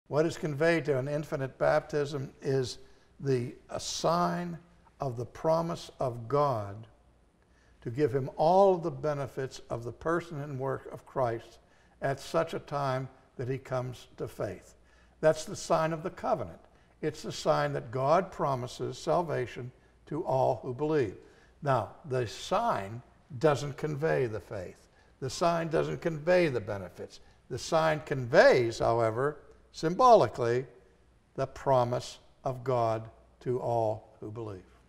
What is conveyed to an infant at baptism is a sign of the promise of God to give him all of the benefits of the person and work of Christ at such a time that he comes to faith. That's the sign of the covenant. It's the sign that God promises salvation to all who believe. Now, the sign doesn't convey the faith. The sign doesn't convey the benefits. The sign conveys, however, symbolically, the promise of God to all who believe.